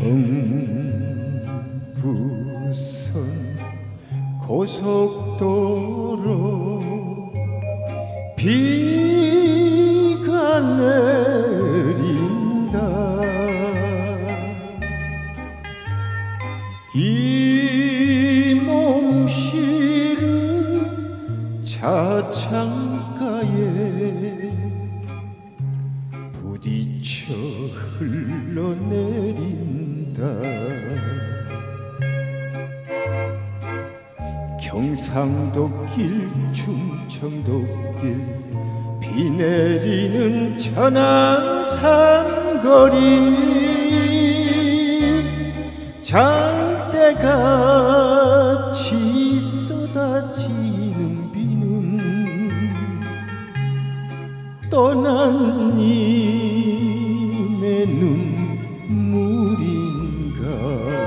경부선 고속도로 비가 내린다. 이 몸실은 차창가에 부딪혀 흘러내린다. 경상도길 충청도길 비 내리는 천안산거리 장대같이 쏟아지는 비는 떠난 님의 눈물인가.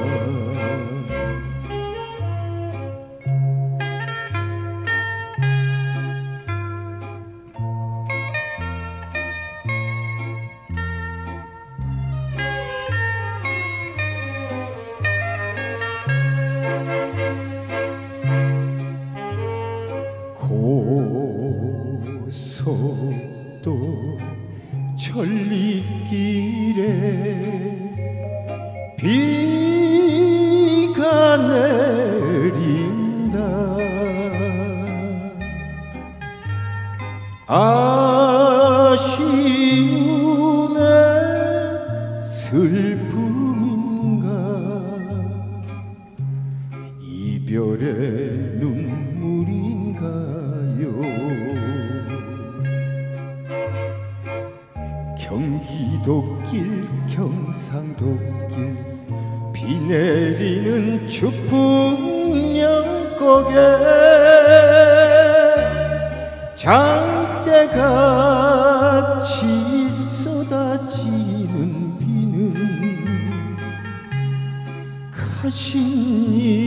고속도 천리길에 비가 내린다. 아쉬움의 슬픔인가 이별의 눈물인가요. 경기도길 경상도길 비 내리는 추풍령곡에 장대같이 쏟아지는 비는 가신님